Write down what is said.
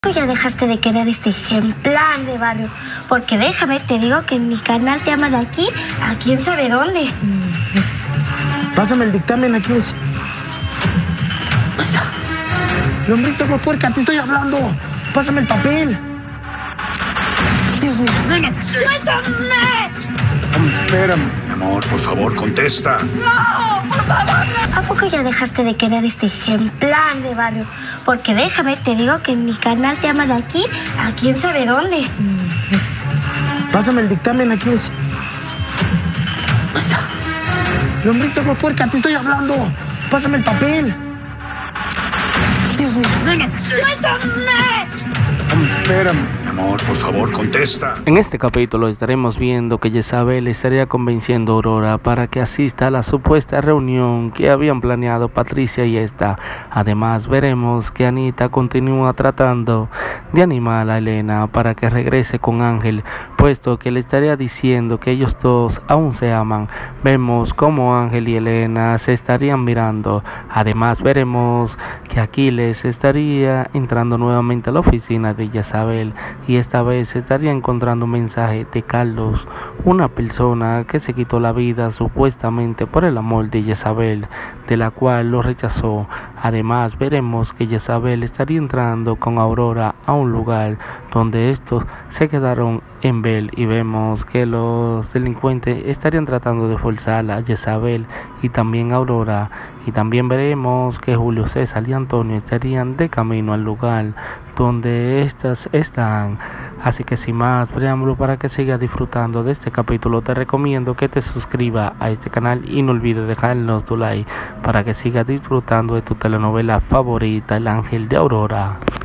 Ya dejaste de querer este ejemplar de barrio, porque déjame, te digo que en mi canal te ama de aquí a quién sabe dónde. Pásame el dictamen aquí. ¿Dónde está? Lombriz agua puerca, te estoy hablando. Pásame el papel. Dios mío. ¡Suéltame! Espérame. Mi amor, por favor, contesta. ¡No! ¡Por favor, no! ¿A poco ya dejaste de querer este ejemplar de barrio? Porque déjame, te digo que en mi canal te ama de aquí a quién sabe dónde. Pásame el dictamen aquí. ¿Dónde está? Lombriz agua puerca, te estoy hablando. Pásame el papel. Dios mío. ¡Suéltame! Espérame. Mi amor, por favor, contesta. En este capítulo estaremos viendo que Jezabel estaría convenciendo a Aurora para que asista a la supuesta reunión que habían planeado Patricia y esta. Además veremos que Anita continúa tratando de animar a Elena para que regrese con Ángel, puesto que le estaría diciendo que ellos dos aún se aman. Vemos cómo Ángel y Elena se estarían mirando. Además veremos que Aquiles estaría entrando nuevamente a la oficina de Jezabel y esta vez estaría encontrando un mensaje de Carlos, una persona que se quitó la vida supuestamente por el amor de Jezabel, de la cual lo rechazó. Además veremos que Jezabel estaría entrando con Aurora a un lugar donde estos se quedaron en ver y vemos que los delincuentes estarían tratando de forzar a Jezabel y también a Aurora, y también veremos que Julio César y Antonio estarían de camino al lugar donde estas están. Así que sin más preámbulo, para que sigas disfrutando de este capítulo, te recomiendo que te suscribas a este canal y no olvides dejarnos tu like para que sigas disfrutando de tu telenovela favorita, El Ángel de Aurora.